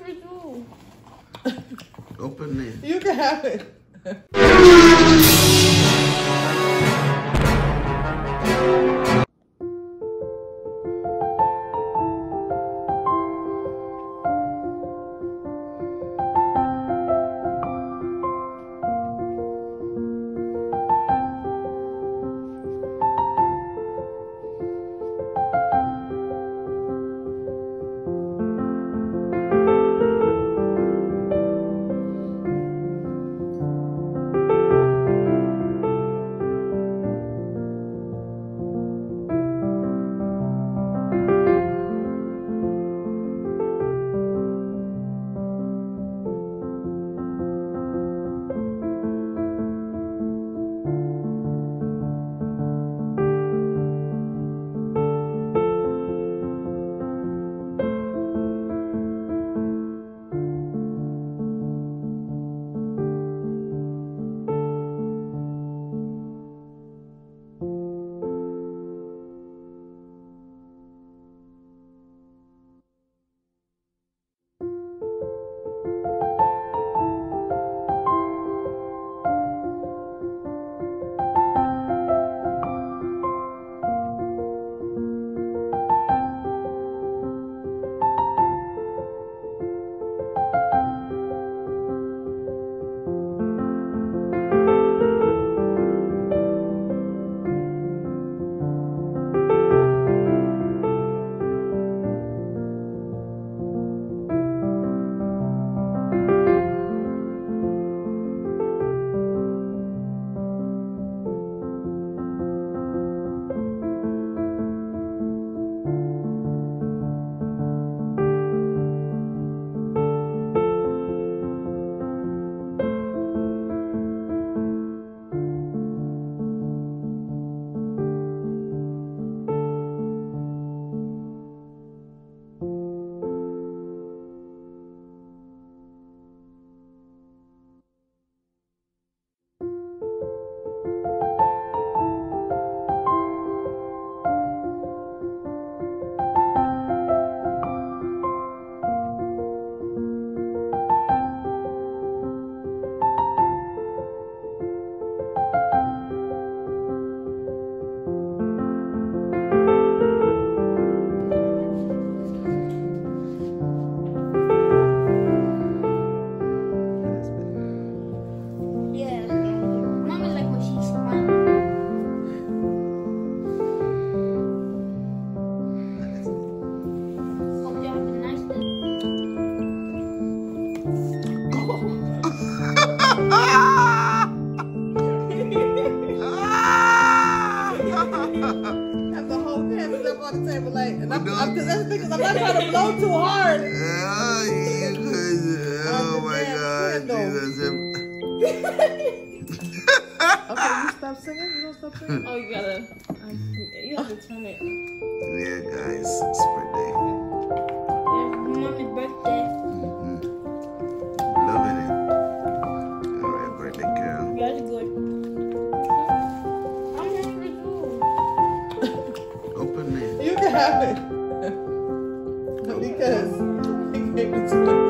Open it. You can have it. Have the whole canvas up on the table, like, and I'm not trying to blow too hard. Oh my God, Jesus. Okay, you stop singing? You don't stop singing? Oh, you have to turn it. Yeah, guys, it's birthday. Yeah, mommy's birthday. Loving it. All right, birthday girl. That's good. I'm hungry too. Open it. You can have it. Because he gave it to me.